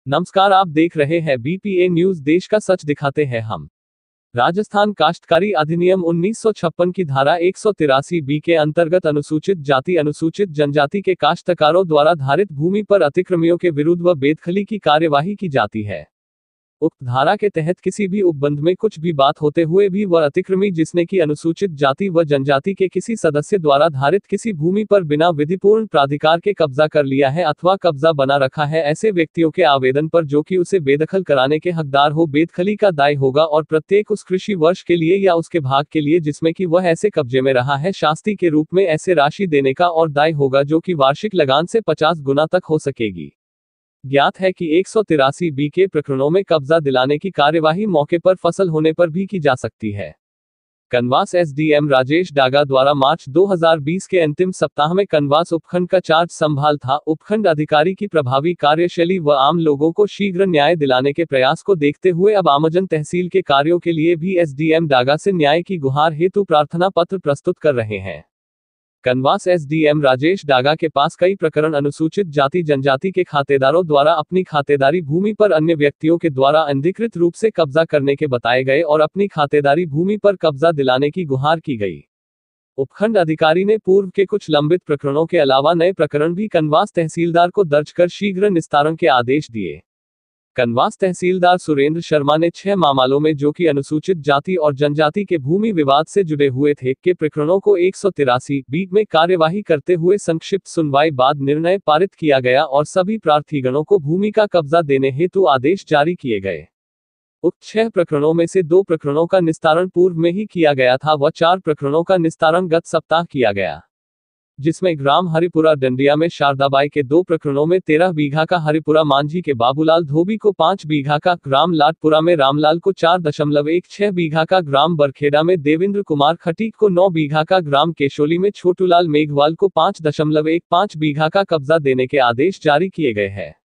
नमस्कार, आप देख रहे हैं बीपीए न्यूज। देश का सच दिखाते हैं हम। राजस्थान काश्तकारी अधिनियम 1956 की धारा 183 बी के अंतर्गत अनुसूचित जाति अनुसूचित जनजाति के काश्तकारों द्वारा धारित भूमि पर अतिक्रमियों के विरुद्ध व बेदखली की कार्यवाही की जाती है। उक्त धारा के तहत किसी भी उपबंध में कुछ भी बात होते हुए भी वह अतिक्रमी जिसने की अनुसूचित जाति व जनजाति के किसी सदस्य द्वारा धारित किसी भूमि पर बिना विधिपूर्ण प्राधिकार के कब्जा कर लिया है अथवा कब्जा बना रखा है, ऐसे व्यक्तियों के आवेदन पर जो कि उसे बेदखल कराने के हकदार हो, बेदखली का दाय होगा और प्रत्येक उस कृषि वर्ष के लिए या उसके भाग के लिए जिसमें कि वह ऐसे कब्जे में रहा है, शास्ति के रूप में ऐसे राशि देने का और दाय होगा जो कि वार्षिक लगान से 50 गुना तक हो सकेगी। ज्ञात है कि 183 बी के प्रकरणों में कब्जा दिलाने की कार्यवाही मौके पर फसल होने पर भी की जा सकती है। कनवास एसडीएम राजेश डागा द्वारा मार्च 2020 के अंतिम सप्ताह में कनवास उपखंड का चार्ज संभाल था। उपखंड अधिकारी की प्रभावी कार्यशैली व आम लोगों को शीघ्र न्याय दिलाने के प्रयास को देखते हुए अब आमजन तहसील के कार्यों के लिए भी एसडीएम डागा से न्याय की गुहार हेतु प्रार्थना पत्र प्रस्तुत कर रहे हैं। कनवास एसडीएम राजेश डागा के पास कई प्रकरण अनुसूचित जाति जनजाति के खातेदारों द्वारा अपनी खातेदारी भूमि पर अन्य व्यक्तियों के द्वारा अनधिकृत रूप से कब्जा करने के बताए गए और अपनी खातेदारी भूमि पर कब्जा दिलाने की गुहार की गई। उपखंड अधिकारी ने पूर्व के कुछ लंबित प्रकरणों के अलावा नए प्रकरण भी कनवास तहसीलदार को दर्ज कर शीघ्र निस्तारण के आदेश दिए। कनवास तहसीलदार सुरेंद्र शर्मा ने 6 मामलों में जो कि अनुसूचित जाति और जनजाति के भूमि विवाद से जुड़े हुए थे के प्रकरणों को 183 बी में कार्यवाही करते हुए संक्षिप्त सुनवाई बाद निर्णय पारित किया गया और सभी प्रार्थीगणों को भूमि का कब्जा देने हेतु आदेश जारी किए गए। उक्त 6 प्रकरणों में से 2 प्रकरणों का निस्तारण पूर्व में ही किया गया था व 4 प्रकरणों का निस्तारण गत सप्ताह किया गया, जिसमें ग्राम हरिपुरा डंडिया में शारदाबाई के 2 प्रकरणों में 13 बीघा का, हरिपुरा मांझी के बाबूलाल धोबी को 5 बीघा का, ग्राम लाटपुरा में रामलाल को 4.16 बीघा का, ग्राम बरखेड़ा में देवेंद्र कुमार खटीक को 9 बीघा का, ग्राम केशोली में छोटूलाल मेघवाल को 5.15 बीघा का कब्जा देने के आदेश जारी किए गए हैं।